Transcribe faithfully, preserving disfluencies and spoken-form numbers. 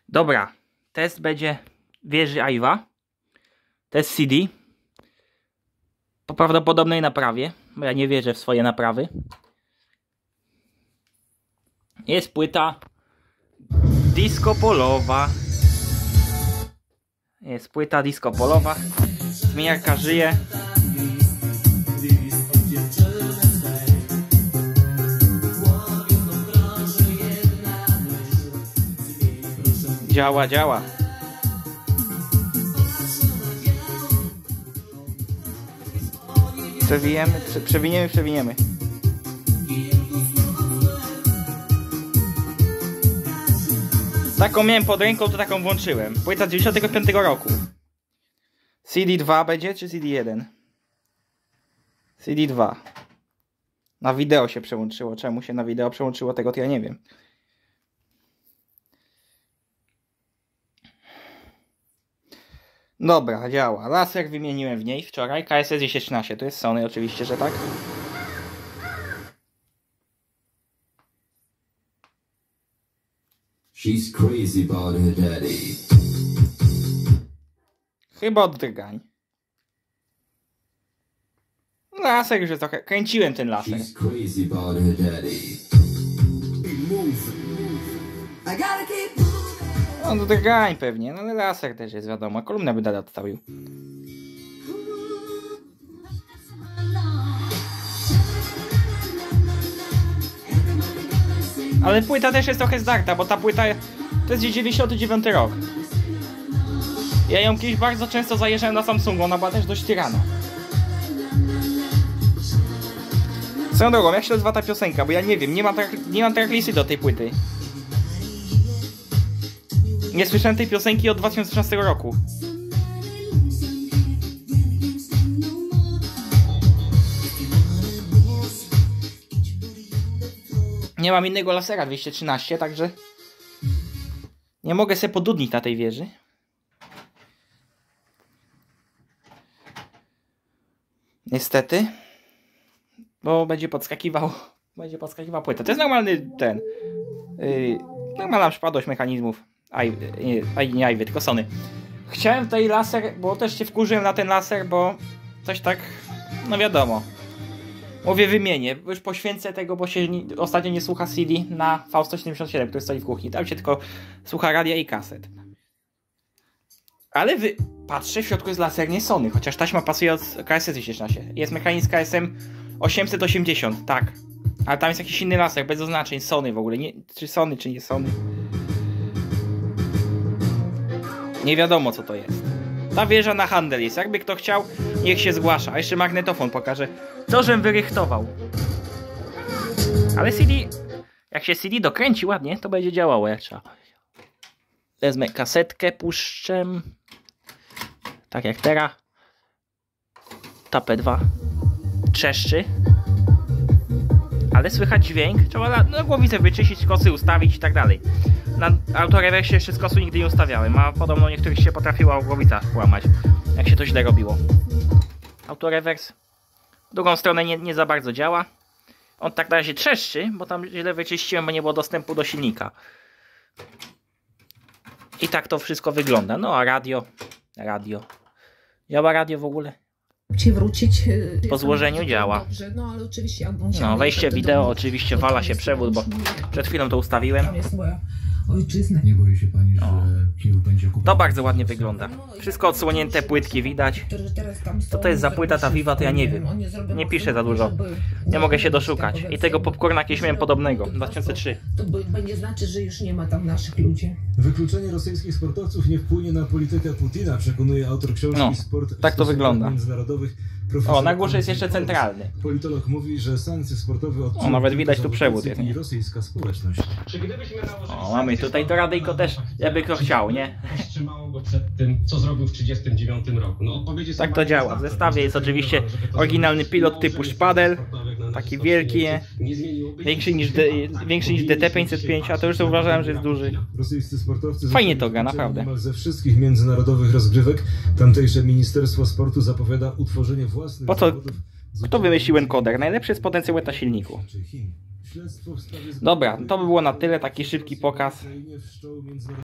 Dobra, test będzie wieży Aiwa. Test C D. Po prawdopodobnej naprawie, bo ja nie wierzę w swoje naprawy. Jest płyta disco polowa. Jest płyta disco polowa. Zmieniarka żyje. Działa, działa. Przewijemy, prze, przewiniemy, przewiniemy. Taką miałem pod ręką, to taką włączyłem. Płyta z dziewięćdziesiątego piątego roku. C D dwa będzie, czy C D jeden? C D dwa. Na wideo się przełączyło. Czemu się na wideo przełączyło, tego to ja nie wiem. Dobra, działa. Laser wymieniłem w niej wczoraj. K S S dwieście trzynaście. To jest Sony oczywiście, że tak. She's crazy about her daddy. Chyba od drgań. Laser już jest trochę... Kręciłem ten laser. She's crazy about her daddy. I gotta keep On od drgań pewnie, no ale laser też jest wiadomo. Kolumnę by dalej odstawił. Ale płyta też jest trochę zdarta, bo ta płyta to jest dziewięćdziesiąty dziewiąty rok. Ja ją kiedyś bardzo często zajeżdżałem na Samsungu, ona była też dość tyrana. Swoją drogą, jak się nazywa ta piosenka, bo ja nie wiem, nie mam, nie mam tracklisty do tej płyty. Nie słyszałem tej piosenki od dwa tysiące trzynastego roku. Nie mam innego lasera dwieście trzynaście, także nie mogę sobie podudnić na tej wieży. Niestety. Bo będzie podskakiwał będzie podskakiwał płyta. To jest normalny ten yy, normalna przypadłość mechanizmów Aiwy, nie, nie Aiwy, tylko Sony. Chciałem tutaj laser, bo też się wkurzyłem na ten laser, bo coś tak, no wiadomo. Mówię, wymienię, już poświęcę tego, bo się nie, ostatnio nie słucha C D na V sto siedemdziesiąt siedem, który stoi w kuchni. Tam się tylko słucha radia i kaset. Ale wy... patrzę, w środku jest laser nie Sony, chociaż taśma pasuje od K S S dwieście trzynaście. Jest mechanizm K S M osiemset osiemdziesiąt, tak. Ale tam jest jakiś inny laser, bez oznaczeń, Sony w ogóle. Nie, czy Sony, czy nie Sony. Nie wiadomo co to jest. Ta wieża na handel jest. Jakby kto chciał, niech się zgłasza. A jeszcze magnetofon pokaże, co żem wyrychtował. Ale C D, jak się C D dokręci ładnie, to będzie działało jak trzeba. Wezmę kasetkę, puszczę. Tak jak teraz. Ta P dwa trzeszczy. Ale słychać dźwięk. Trzeba na głowicę wyczyścić, kosy ustawić i tak dalej. Na autorewersie jeszcze z kosu nigdy nie ustawiałem, a podobno niektórych się potrafiło głowica połamać, jak się to źle robiło. Autorewers w drugą stronę nie, nie za bardzo działa. On tak na razie trzeszczy, bo tam źle wyczyściłem, bo nie było dostępu do silnika. I tak to wszystko wygląda. No a radio, radio. Działa radio w ogóle? Ci wrócić. Po złożeniu działa. Dobrze, no ale oczywiście jak No wejście wideo, oczywiście wala się przewód, bo przed chwilą to ustawiłem. Tam jest moja ojczyzna. Nie boi się pani, że Kijów będzie okupował? To bardzo ładnie wygląda. Wszystko odsłonięte, płytki widać. Co to jest za płyta ta Viva, to ja nie wiem. Nie piszę za dużo. Nie mogę się doszukać. I tego popcorna jakieś miałem podobnego. dwa tysiące trzeci. To będzie znaczyć, że już nie ma tam naszych ludzi. Wykluczenie rosyjskich sportowców nie wpłynie na politykę Putina, przekonuje autor książki No, Sport tak to wygląda. Międzynarodowych. O, na górze jest jeszcze centralny. Politolog mówi, że sankcje sportowe od O, nawet widać tu przewód jest, nie? i rosyjska społeczność. O, mamy tutaj to radyjko też, jakby kto chciał, nie? Wstrzymało go przed tym, co zrobił w tysiąc dziewięćset trzydziestym dziewiątym roku. No, odpowiedzi są Tak to działa. W zestawie jest oczywiście oryginalny pilot typu szpadel. Taki wielki, większy niż, D, większy niż D T pięćset pięć, a to już uważałem, że jest duży. Rosyjscy sportowcy Fajnie to gra, naprawdę. Niemal ze wszystkich międzynarodowych rozgrywek tamtejsze Ministerstwo Sportu zapowiada utworzenie własnych Po co? zawodów. Kto wymyślił encoder? Najlepszy jest potencjał na silniku. Śledztwo w sprawie Dobra, to by było na tyle, taki szybki pokaz.